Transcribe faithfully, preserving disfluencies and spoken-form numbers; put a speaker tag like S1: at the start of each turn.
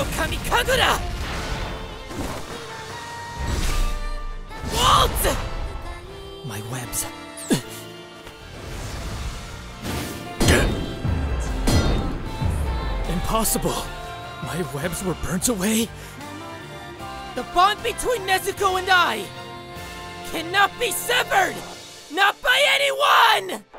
S1: Hinokami Kagura! Walt! My webs. Impossible! My webs were burnt away? The bond between Nezuko and I cannot be severed! Not by anyone!